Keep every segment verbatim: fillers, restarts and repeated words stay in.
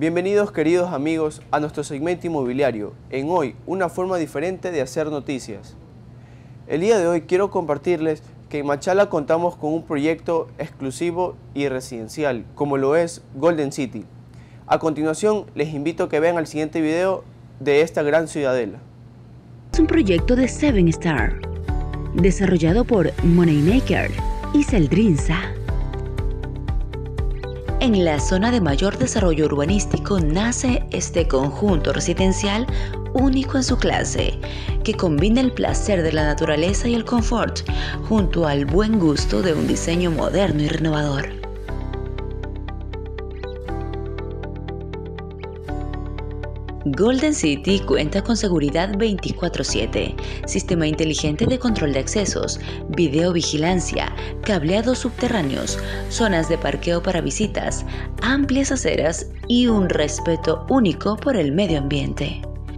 Bienvenidos queridos amigos a nuestro segmento inmobiliario, en hoy una forma diferente de hacer noticias. El día de hoy quiero compartirles que en Machala contamos con un proyecto exclusivo y residencial, como lo es Golden City. A continuación les invito a que vean el siguiente video de esta gran ciudadela. Es un proyecto de Seven Star, desarrollado por Moneymaker y Seldrinza. En la zona de mayor desarrollo urbanístico nace este conjunto residencial único en su clase, que combina el placer de la naturaleza y el confort, junto al buen gusto de un diseño moderno y renovador. Golden City cuenta con seguridad veinticuatro siete, sistema inteligente de control de accesos, videovigilancia, cableados subterráneos, zonas de parqueo para visitas, amplias aceras y un respeto único por el medio ambiente.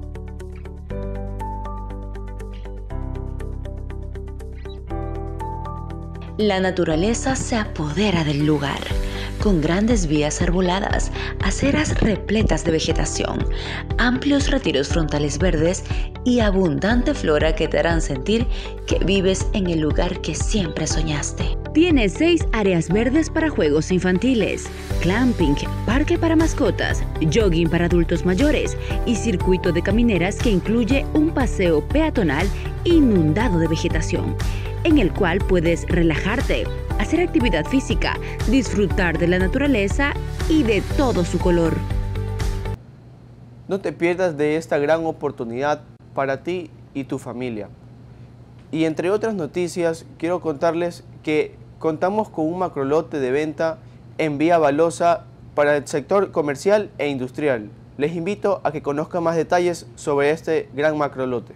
La naturaleza se apodera del lugar, con grandes vías arboladas, aceras repletas de vegetación, amplios retiros frontales verdes y abundante flora que te harán sentir que vives en el lugar que siempre soñaste. Tiene seis áreas verdes para juegos infantiles, clamping, parque para mascotas, jogging para adultos mayores y circuito de camineras que incluye un paseo peatonal inundado de vegetación, en el cual puedes relajarte, hacer actividad física, disfrutar de la naturaleza y de todo su color. No te pierdas de esta gran oportunidad para ti y tu familia. Y entre otras noticias, quiero contarles que contamos con un macrolote de venta en Vía Balosa para el sector comercial e industrial. Les invito a que conozcan más detalles sobre este gran macrolote.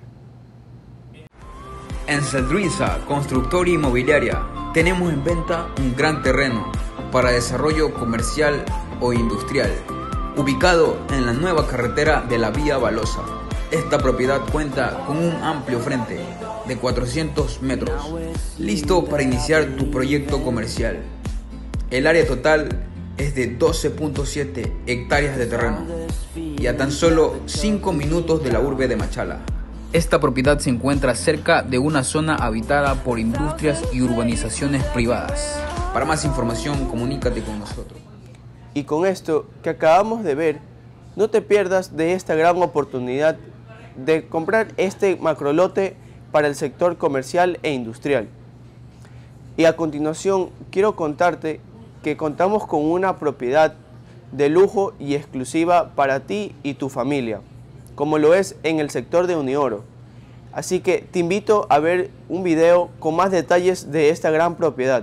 En Seldrinza, constructora inmobiliaria, tenemos en venta un gran terreno para desarrollo comercial o industrial, ubicado en la nueva carretera de la Vía Balosa. Esta propiedad cuenta con un amplio frente de cuatrocientos metros, listo para iniciar tu proyecto comercial. El área total es de doce punto siete hectáreas de terreno y a tan solo cinco minutos de la urbe de Machala. Esta propiedad se encuentra cerca de una zona habitada por industrias y urbanizaciones privadas. Para más información, comunícate con nosotros. Y con esto que acabamos de ver, no te pierdas de esta gran oportunidad de comprar este macrolote para el sector comercial e industrial. Y a continuación quiero contarte que contamos con una propiedad de lujo y exclusiva para ti y tu familia, como lo es en el sector de Unioro. Así que te invito a ver un video con más detalles de esta gran propiedad.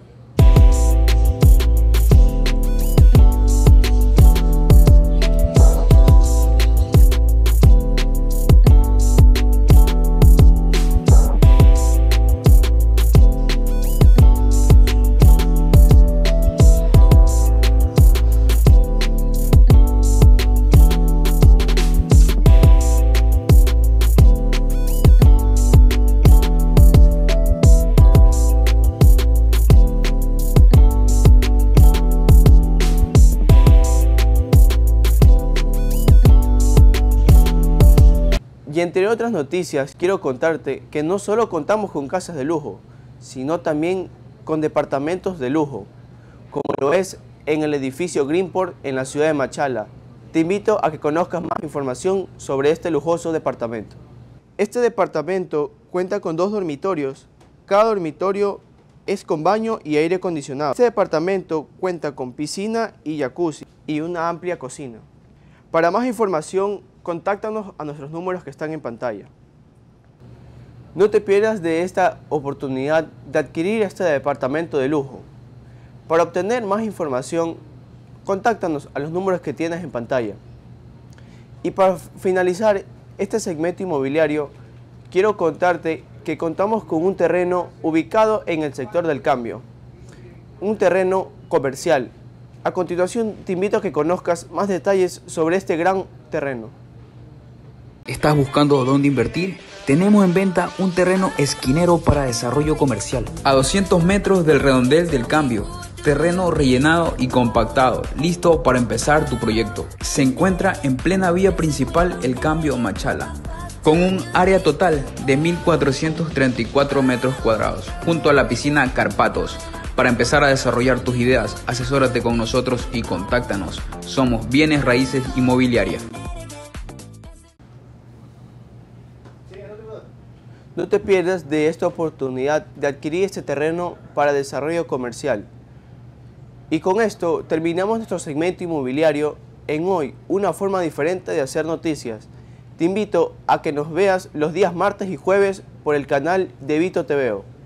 Y entre otras noticias, quiero contarte que no solo contamos con casas de lujo, sino también con departamentos de lujo, como lo es en el edificio Greenport en la ciudad de Machala. Te invito a que conozcas más información sobre este lujoso departamento. Este departamento cuenta con dos dormitorios, cada dormitorio es con baño y aire acondicionado. Este departamento cuenta con piscina y jacuzzi y una amplia cocina. Para más información, contáctanos a nuestros números que están en pantalla. No te pierdas de esta oportunidad de adquirir este departamento de lujo. Para obtener más información, contáctanos a los números que tienes en pantalla. Y para finalizar este segmento inmobiliario, quiero contarte que contamos con un terreno ubicado en el sector del Cambio, un terreno comercial. A continuación te invito a que conozcas más detalles sobre este gran terreno. ¿Estás buscando dónde invertir? Tenemos en venta un terreno esquinero para desarrollo comercial, a doscientos metros del redondel del Cambio, Terreno rellenado y compactado, listo para empezar tu proyecto. Se encuentra en plena vía principal El Cambio Machala, con un área total de mil cuatrocientos treinta y cuatro metros cuadrados, junto a la piscina Carpatos. Para empezar a desarrollar tus ideas, asesórate con nosotros y contáctanos. Somos Bienes Raíces Inmobiliaria. No te pierdas de esta oportunidad de adquirir este terreno para desarrollo comercial. Y con esto terminamos nuestro segmento inmobiliario en Hoy, una forma diferente de hacer noticias. Te invito a que nos veas los días martes y jueves por el canal de Vito T V O.